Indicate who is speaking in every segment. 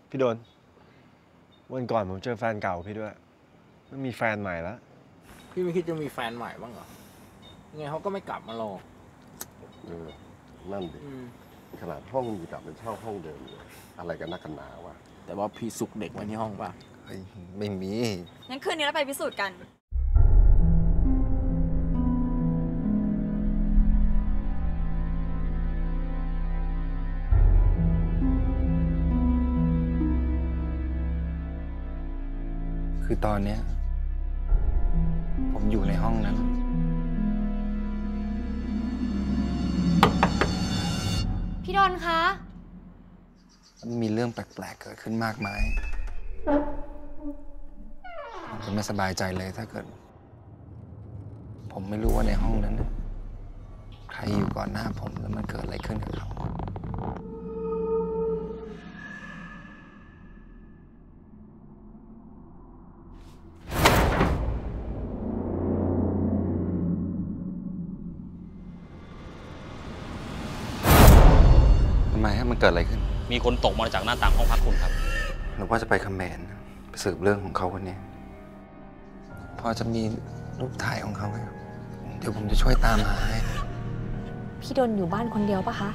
Speaker 1: พี่โดนวันก่อนผมเจอแฟนเก่าพี่ด้วยมันมีแฟนใหม่แล้ว
Speaker 2: พี่ไม่คิดจะมีแฟนใหม่บ้างเหรอยังไงเขาก็ไม่กลับมาหรอก
Speaker 3: นั่นดิขนาดห้องอยู่กลับเป็นเช่าห้องเดิมเลยอะไรกันนักกันหนาวะ
Speaker 2: แต่ว่าพี่ซุกเด็กไว้ในห้องป่ะ
Speaker 1: ไม่มี
Speaker 4: งั้นคืนนี้เราไปพิสูจน์กัน
Speaker 5: คือตอนเนี้ยผมอยู่ในห้องนั้น
Speaker 4: พี่ดนคะ
Speaker 5: มันมีเรื่องแปลกๆเกิดขึ้นมากมายผมจะไม่สบายใจเลยถ้าเกิดผมไม่รู้ว่าในห้องนั้นใครอยู่ก่อนหน้าผมแล้วมันเกิดอะไรขึ้นกับเขาทำไมฮะมันเกิดอะไรขึ้น
Speaker 6: มีคนตกมาจากหน้าต่างห้องพักคุณครับ
Speaker 5: หรือว่าจะไปเขมรไปสืบเรื่องของเขาคนนี้พอจะมีรูปถ่ายของเขาไหมครับเดี๋ยวผมจะช่วยตามหาให้
Speaker 4: พี่ดนอยู่บ้านคนเดียวปะคะ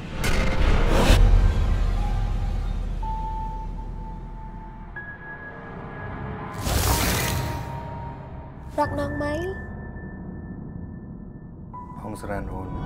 Speaker 4: รักน้องไหม
Speaker 5: พงศรันโอน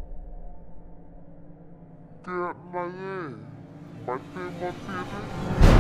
Speaker 3: เกิดมาเลยมาเจอมาเจอ